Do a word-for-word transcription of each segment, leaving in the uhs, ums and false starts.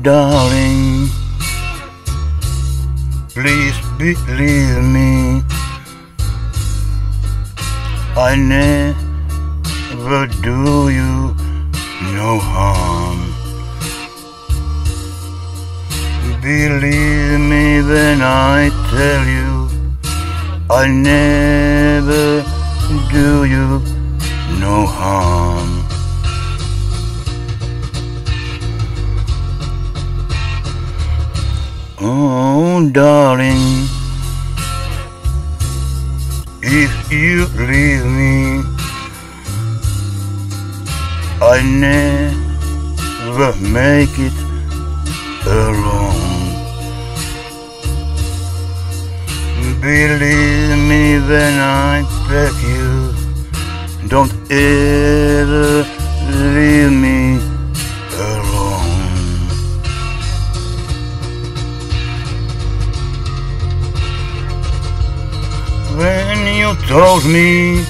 darling, please believe me, I never do you no harm. Believe me when I tell you, I never do you no harm. Oh, darling, if you leave me, I never make it alone. Believe me when I beg you, don't ever leave me alone. When you told me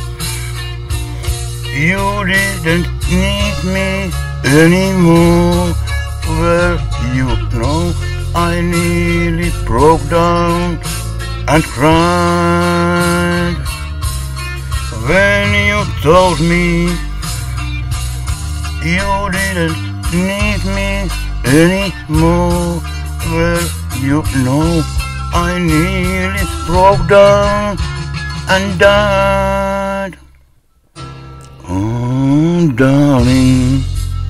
you didn't need me anymore, well, you know I nearly broke down and cried. When you told me you didn't need me anymore, well, you know I nearly broke down and died. Oh, darling,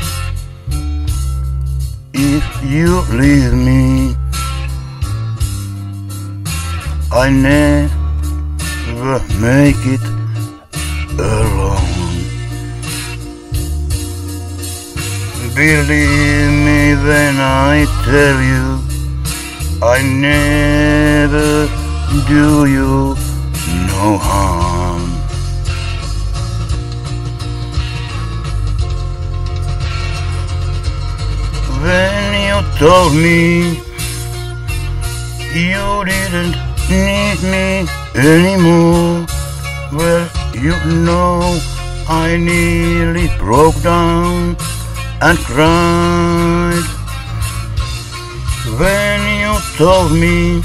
if you leave me, I never make it alone. Believe me when I tell you, I never do you no harm. When you told me you didn't need me anymore, well, you know I nearly broke down and cried. When you told me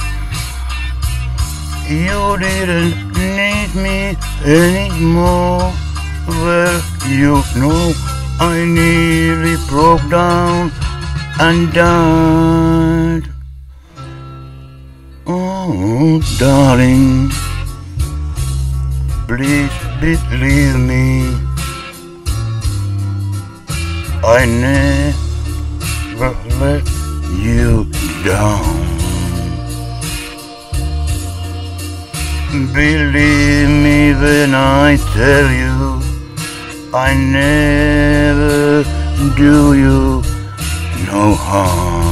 you didn't need me anymore, well, you know I nearly broke down and died. Oh, darling, please believe me, I never let you down. Believe me when I tell you, I never do you no harm.